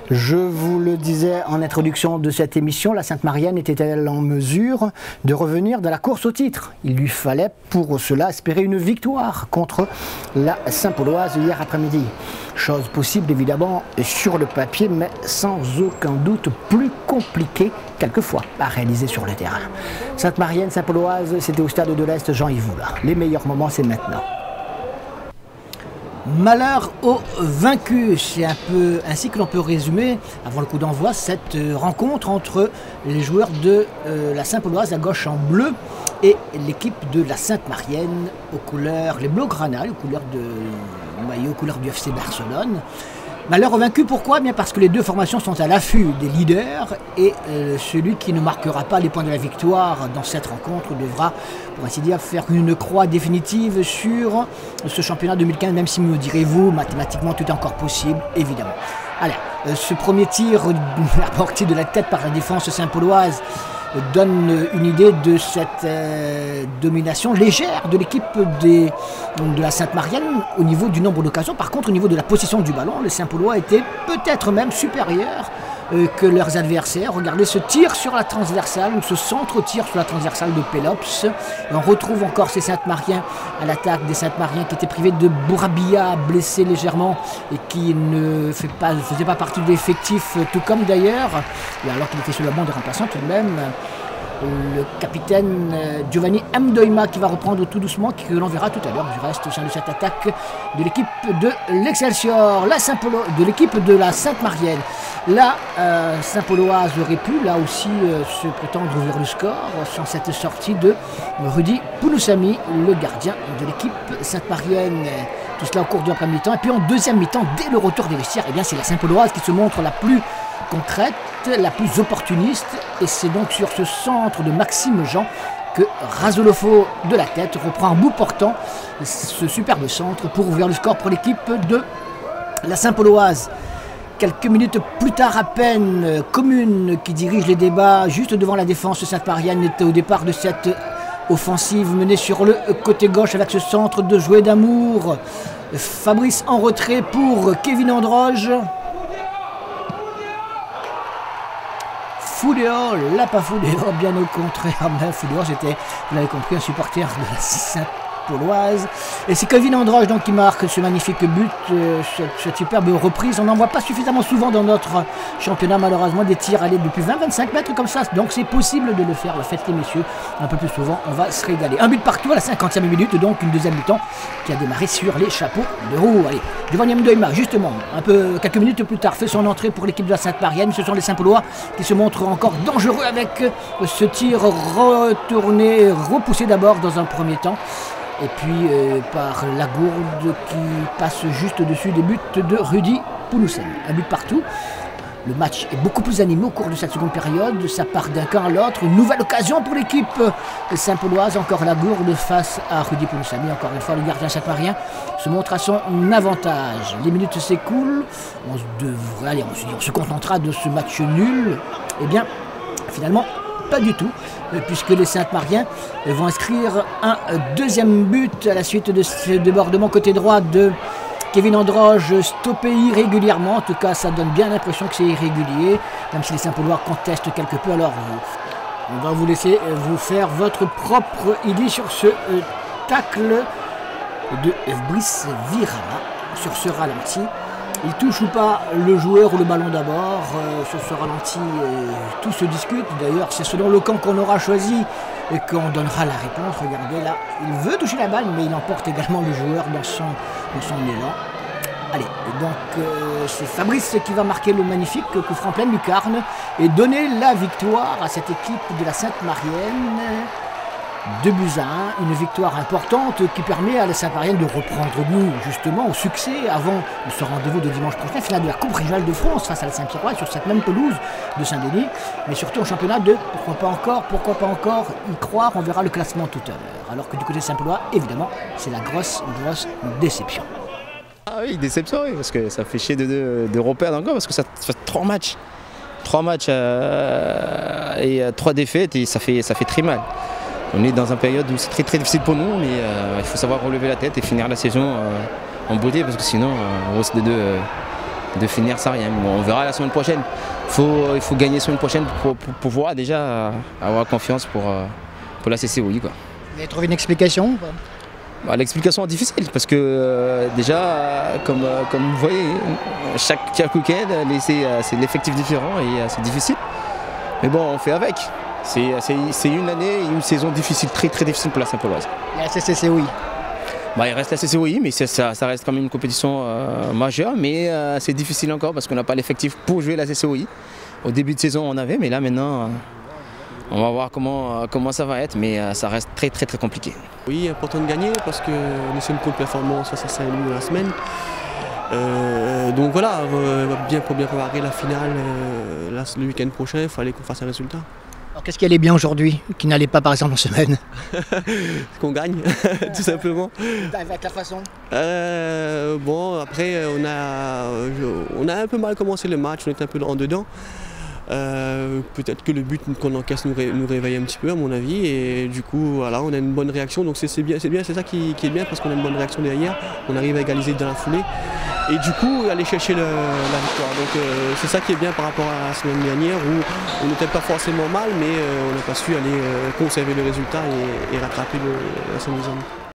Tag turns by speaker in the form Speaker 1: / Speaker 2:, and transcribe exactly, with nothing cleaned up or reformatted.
Speaker 1: Je vous le disais en introduction de cette émission, la Sainte-Marienne était-elle en mesure de revenir de la course au titre? Il lui fallait pour cela espérer une victoire contre la Saint-Pauloise hier après-midi. Chose possible évidemment sur le papier, mais sans aucun doute plus compliquée quelquefois à réaliser sur le terrain. Sainte-Marienne, Saint-Pauloise, c'était au stade de l'Est Jean-Yves Oula. Les meilleurs moments, c'est maintenant. Malheur aux vaincus, c'est un peu ainsi que l'on peut résumer, avant le coup d'envoi, cette rencontre entre les joueurs de euh, la Saint-Pauloise à gauche en bleu et l'équipe de la Sainte-Marienne aux couleurs, les Blaugrana, aux couleurs de maillot, aux couleurs du F C Barcelone. Malheur aux vaincus, pourquoi? Bien parce que les deux formations sont à l'affût des leaders et euh, celui qui ne marquera pas les points de la victoire dans cette rencontre devra, pour ainsi dire, faire une croix définitive sur ce championnat deux mille quinze, même si me direz-vous, mathématiquement tout est encore possible, évidemment. Allez, euh, ce premier tir apporté de la tête par la défense saint-pauloise donne une idée de cette euh, domination légère de l'équipe de la Sainte-Marienne au niveau du nombre d'occasions. Par contre, au niveau de la possession du ballon, les Saint-Paulois étaient peut-être même supérieurs euh, que leurs adversaires. Regardez ce tir sur la transversale, ce centre-tir sur la transversale de Pélops. Et on retrouve encore ces Sainte-Mariens à l'attaque, des Sainte-Mariens qui étaient privés de Bourabia, blessé légèrement et qui ne fait pas, faisait pas partie de l'effectif, tout comme d'ailleurs, alors qu'il était sur la bande de remplaçants tout de même, le capitaine Giovanni Mdoima qui va reprendre tout doucement, que l'on verra tout à l'heure du reste au sein de cette attaque de l'équipe de l'Excelsior, la Saint-Paulo, de l'équipe de la Sainte-Marienne. La euh, Saint-Pauloise aurait pu là aussi euh, se prétendre ouvrir le score sans cette sortie de Rudy Pouloussami, le gardien de l'équipe Sainte-Marienne. Tout cela au cours de la première mi-temps. Et puis en deuxième mi-temps, dès le retour des vestiaires, eh bien c'est la Saint-Pauloise qui se montre la plus concrète, la plus opportuniste. Et c'est donc sur ce centre de Maxime Jean que Razolofo de la tête reprend en bout portant ce superbe centre pour ouvrir le score pour l'équipe de la Saint-Pauloise. Quelques minutes plus tard à peine, Commune qui dirige les débats juste devant la défense Sainte-Marienne était au départ de cette offensive menée sur le côté gauche avec ce centre de jouet d'amour. Fabrice en retrait pour Kevin Androge. Foudéor, là pas Foudéor, bien au contraire, mais Foudéor c'était, vous l'avez compris, un supporter de la Saint-Pauloise. Et c'est Kevin Androge donc qui marque ce magnifique but, euh, cette, cette superbe reprise. On n'en voit pas suffisamment souvent dans notre championnat, malheureusement, des tirs allés depuis vingt à vingt-cinq mètres comme ça. Donc c'est possible de le faire, faites les messieurs, un peu plus souvent, on va se régaler. Un but partout à la cinquantième minute, donc une deuxième mi-temps qui a démarré sur les chapeaux de roue. Allez, Giovanni Mdoima, justement, un peu, quelques minutes plus tard, fait son entrée pour l'équipe de la Sainte-Marienne. Ce sont les Saint-Paulois qui se montrent encore dangereux avec ce tir retourné, repoussé d'abord dans un premier temps. Et puis euh, par Lagourde qui passe juste au-dessus des buts de Rudy Pouloussami. Un but partout. Le match est beaucoup plus animé au cours de cette seconde période. Ça part d'un camp à l'autre. Une nouvelle occasion pour l'équipe saint-pauloise. Encore Lagourde face à Rudy Pouloussami. Encore une fois, le gardien saint-marien se montre à son avantage. Les minutes s'écoulent. On se devrait, allez, on se dit, on se contentera de ce match nul. Eh bien, finalement, pas du tout, puisque les Sainte-Mariens vont inscrire un deuxième but à la suite de ce débordement côté droit de Kevin Androge, stoppé irrégulièrement. En tout cas, ça donne bien l'impression que c'est irrégulier, même si les Saint-Paulois contestent quelque peu. Alors, on va vous laisser vous faire votre propre idée sur ce tacle de Brice Virama, sur ce ralenti. Il touche ou pas le joueur ou le ballon d'abord, euh, sur ce ralenti, euh, tout se discute. D'ailleurs, c'est selon le camp qu'on aura choisi et qu'on donnera la réponse. Regardez là, il veut toucher la balle, mais il emporte également le joueur dans son, dans son élan. Allez, donc euh, c'est Fabrice qui va marquer le magnifique coup franc pleine lucarne et donner la victoire à cette équipe de la Sainte-Marienne. deux buts à un, une victoire importante qui permet à la Sainte-Marienne de reprendre goût justement au succès avant ce rendez-vous de dimanche prochain, finale de la Coupe régionale de France face à la Saint-Pierrois sur cette même pelouse de Saint-Denis, mais surtout au championnat de pourquoi pas encore, pourquoi pas encore y croire, on verra le classement tout à l'heure. Alors que du côté de Saint-Paulois, évidemment, c'est la grosse, grosse déception.
Speaker 2: Ah oui, déception, oui, parce que ça fait chier de, de, de reperdre encore, parce que ça, ça fait trois matchs, trois matchs euh, et euh, trois défaites, et ça fait, ça fait très mal. On est dans une période où c'est très très difficile pour nous, mais euh, il faut savoir relever la tête et finir la saison euh, en beauté, parce que sinon euh, on risque de, de, de finir sans rien. Bon, on verra la semaine prochaine. Faut, il faut gagner la semaine prochaine pour, pour, pour pouvoir déjà avoir confiance pour, pour la C C O I, quoi.
Speaker 1: Vous avez trouvé une explication ou pas?
Speaker 2: Bah, l'explication est difficile parce que euh, déjà, euh, comme, euh, comme vous voyez, chaque, chaque week-end, euh, c'est l'effectif différent et euh, c'est difficile. Mais bon, on fait avec. C'est une année et une saison difficile, très très difficile pour la Saint-Pauloise.
Speaker 1: Il y a la C C O I.
Speaker 2: Bah, il reste la C C O I, mais ça, ça reste quand même une compétition euh, majeure, mais euh, c'est difficile encore parce qu'on n'a pas l'effectif pour jouer la C C O I. Au début de saison, on avait, mais là maintenant, euh, on va voir comment, euh, comment ça va être, mais euh, ça reste très très très compliqué.
Speaker 3: Oui, important de gagner parce que nous sommes contre performance face à Saint-Louis dans la semaine. Euh, donc voilà, euh, bien pour bien préparer la finale euh, là, le week-end prochain, il fallait qu'on fasse un résultat.
Speaker 1: Alors qu'est-ce qui allait bien aujourd'hui, qui n'allait pas par exemple en semaine?
Speaker 3: Qu'on gagne, tout simplement.
Speaker 1: Avec la façon
Speaker 3: euh, Bon, après, on a, on a un peu mal commencé le match, on était un peu en dedans. Euh, Peut-être que le but qu'on encaisse nous, ré, nous réveille un petit peu à mon avis et du coup voilà, on a une bonne réaction, donc c'est bien, c'est bien, c'est ça qui, qui est bien parce qu'on a une bonne réaction derrière, on arrive à égaliser dans la foulée et du coup aller chercher le, la victoire, donc euh, c'est ça qui est bien par rapport à la semaine dernière où on n'était pas forcément mal mais euh, on n'a pas su aller euh, conserver le résultat et, et rattraper le, la semaine.